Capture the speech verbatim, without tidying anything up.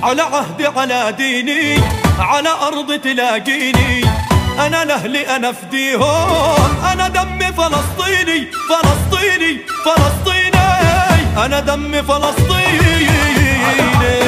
على عهدي على ديني، على أرض تلاقيني، أنا لأهلي أنا فديهم، أنا دمي فلسطيني فلسطيني فلسطيني، أنا دمي فلسطيني.